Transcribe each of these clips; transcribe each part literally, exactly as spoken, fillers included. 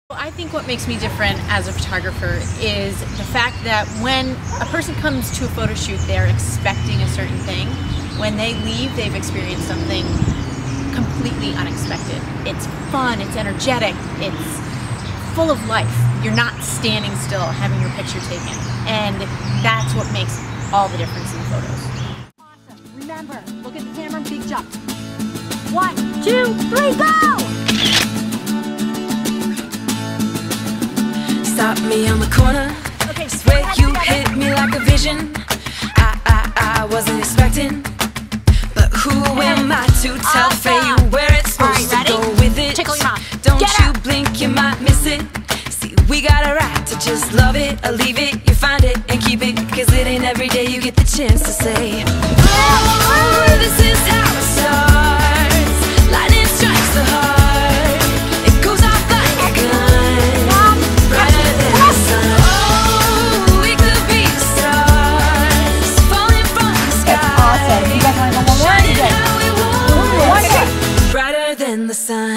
I think what makes me different as a photographer is the fact that when a person comes to a photo shoot, they're expecting a certain thing. When they leave, they've experienced something completely unexpected. It's fun, it's energetic, it's full of life. You're not standing still having your picture taken. And that's what makes all the difference in photos. Awesome. Remember, look at the camera, big jump. One, two, three, go! Stop me on the corner. Okay, Swear you hit me like a vision. I, I, I wasn't expecting. But who am I to tell Awesome. for you where it's supposed All right, to ready? go with it? Tickle your mouth. Don't Get you up. blink, you might miss it. See, we got a right to just love it or leave it. You find it and keep it, cause it ain't every day you get the chance to say, oh, this is how it starts. Lightning strikes the heart. It goes off like a gun. Brighter than the sun. Oh, we could be stars falling from the sky. That's awesome. You guys want to go one more? Shining Okay. how we want. One more. Brighter than the sun.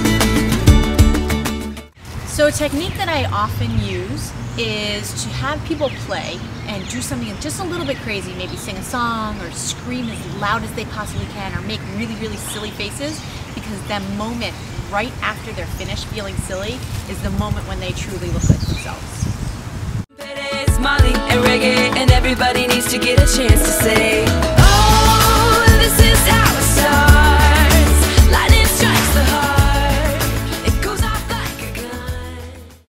So a technique that I often use is to have people play and do something just a little bit crazy, maybe sing a song or scream as loud as they possibly can or make really, really silly faces, because that moment right after they're finished feeling silly is the moment when they truly look like themselves. It's Molly and reggae, and everybody needs to get a chance to say